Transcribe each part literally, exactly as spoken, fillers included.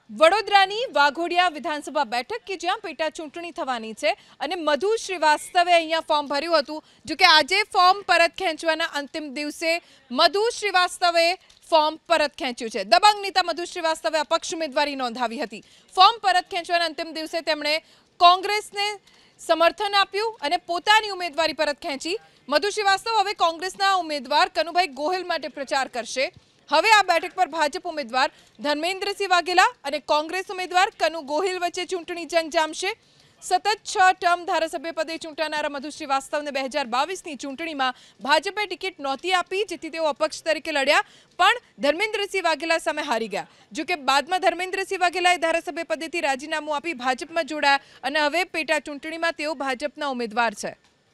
વડોદરાની વાઘોડિયા વિધાનસભા બેઠક કે જ્યાં પેટા ચૂંટણી થવાની છે અને મધુ શ્રીવાસ્તવે અહીંયા ફોર્મ ભર્યું હતું। જો કે આજે ફોર્મ પરત ખેંચવાના અંતિમ દિવસે મધુ શ્રીવાસ્તવે ફોર્મ પરત ખેંચ્યું છે। દબંગ નેતા મધુ શ્રીવાસ્તવે અપક્ષ ઉમેદવારી નોંધાવી હતી। ફોર્મ પરત ખેંચવાના અંતિમ દિવસે તેમણે કોંગ્રેસને સમર્થન આપ્યું અને પોતાની ઉમેદવારી પરત ખેંચી। મધુ શ્રીવાસ્તવ હવે કોંગ્રેસના ઉમેદવાર કનુભાઈ ગોહિલ માટે પ્રચાર કરશે। હવે આ બેઠક પર ભાજપ ઉમેદવાર ધર્મેન્દ્રસિંહ વાઘેલા અને કોંગ્રેસ ઉમેદવાર કનુ ગોહિલ વચ્ચે ચૂંટણી જંગ જામશે। સતત છ ટર્મ ધારાસભ્ય પદે ચૂંટાનારા મધુ શ્રીવાસ્તવને બે હજાર બાવીસની ચૂંટણીમાં ભાજપે ટિકિટ નહોતી આપી, જેથી તેઓ અપક્ષ તરીકે લડ્યા, પણ ધર્મેન્દ્રસિંહ વાઘેલા સામે હારી ગયા। જો કે બાદમાં ધર્મેન્દ્રસિંહ વાઘેલાએ ધારાસભ્ય પદેથી રાજીનામું આપી ભાજપમાં જોડાયા અને હવે પેટા ચૂંટણીમાં તેઓ ભાજપના ઉમેદવાર છે।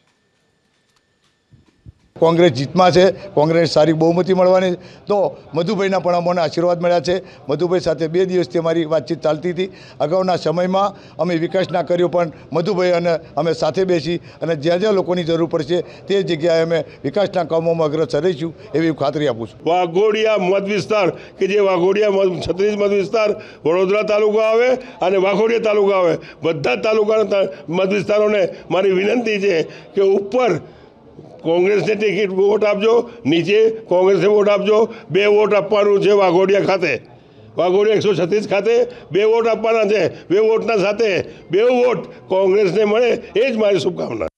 કોંગ્રેસ જીતમાં છે, કોંગ્રેસ સારી બહુમતી મળવાની, તો મધુભાઈના પણ અમને આશીર્વાદ મળ્યા છે। મધુભાઈ સાથે બે દિવસથી અમારી વાતચીત ચાલતી હતી। અગાઉના સમયમાં અમે વિકાસના કર્યો, પણ મધુભાઈ અને અમે સાથે બેસી અને જ્યાં જ્યાં લોકોની જરૂર પડશે તે જગ્યાએ અમે વિકાસના કામોમાં અગ્રસર રહીશું એવી ખાતરી આપું છું। વાઘોડિયા મત વિસ્તાર કે જે વાઘોડિયા છત્રીસ મત વિસ્તાર વડોદરા તાલુકા આવે અને વાઘોડિયા તાલુકા આવે, બધા તાલુકાના મત વિસ્તારોને મારી વિનંતી છે કે ઉપર કોંગ્રેસને ટિકિટ વોટ આપજો, નીચે કોંગ્રેસને વોટ આપજો। બે વોટ આપવાનું છે વાઘોડિયા ખાતે, વાઘોડિયા એકસો છત્રીસ ખાતે બે વોટ આપવાના છે। બે વોટના સાથે બે વોટ કોંગ્રેસને મળે એ જ મારી શુભકામના।